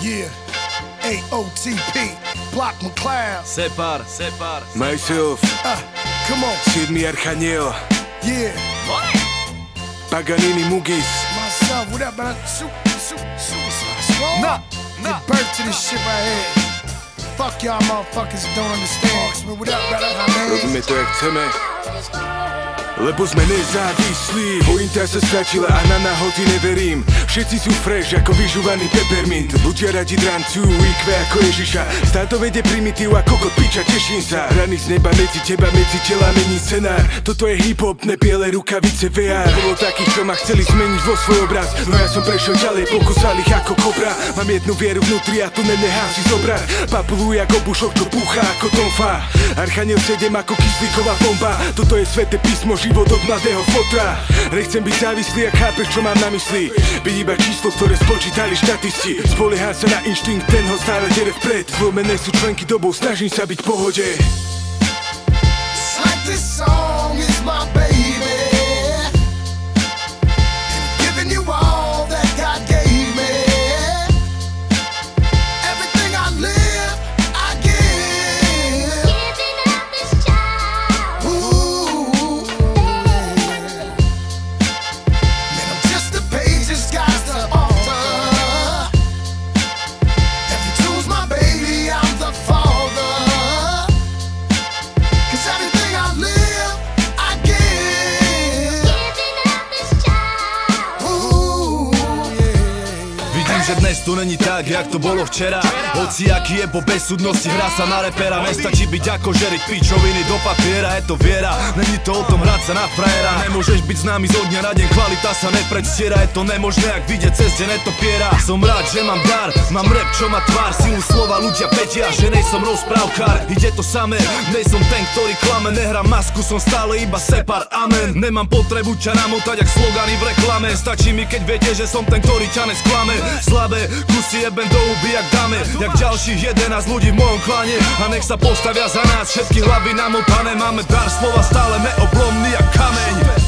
Yeah, AOTP, Block McCloud. Separ. Myself, Come on. Sidmi Archaniel, Yeah, Paganini Mugis. myself, what up, man? Suicide Squad. Nah. Give birth to this shit right here. Fuck y'all motherfuckers that don't understand. Man, what up, brother? Robíme to jak chceme, lebo sme nezávislí. Pointa sa stratila a na náhody neverím. Všetci sú fresh ako vyžúvaný peppermint. Ľudia radi drancujú IQ ako Ježiša. Státo vedie primitív a kokot piča, teším sa. Rany z neba medzi teba, medzi tela mení scenár. Toto je hip-hop, ne biele rukavice VR. Bolo takých, čo ma chceli zmeniť vo svoj obraz, no ja som prešiel ďalej, pokusal ich ako kobra. Mám jednu vieru vnútri a tu nenechám si zobrať. Papuluj ako bušok, čo púcha ako tonfa. Archaniel 7 ako kyslíková bomba. Toto je sveté písmo, život od mladého fotra. Nechcem byť závislý, ak chápeš, čo mám na mysli. Byť iba číslo, ktoré spočítali štatisti. Spolieham sa na inštinkt, ten ho stále dere vpred. Zlomené sú členky dobou, snažím sa byť v pohode. It's like this song is my baby, and giving you all that God gave me. Everything I live, I give. Giving up this child. Ooh, yeah. Man, I'm just a page disguised the author. If you choose my baby, I'm the father. 'Cause everything I live, I give. Giving up this child. Ooh, yeah. Vidím, že dnes to není tak, jak to bolo včera. Hoci aký je po bezsudnosti, hrá sa na repera. Nestačí byť ako žeriť pičoviny do papiera. Je to viera, není to o tom hrať sa na frajera. Nemôžeš byť známy zo dňa na deň, kvalita sa nepredstiera. Je to nemožné, ak vidieť cez deň netopiera. Som rád, že mám dar, mám rap, čo má tvár. Silu slova ľudia vedia, že nejsom rozprávkar. Ide to samé, nejsom ten, ktorý klame. Nehrám masku, som stále iba separ, amen. Nemám potrebu ťa namotať, jak slogany v reklame. Stačí mi, keď viete, že som ten, ktorý ťa nesklame. Slabé kusy jebem do huby, jak dáme. Jak ďalších 11 ľudí v mojom klane. A nech sa postavia za nás všetky hlavy namotané. Máme dar slova, stále me oblomný jak kameň.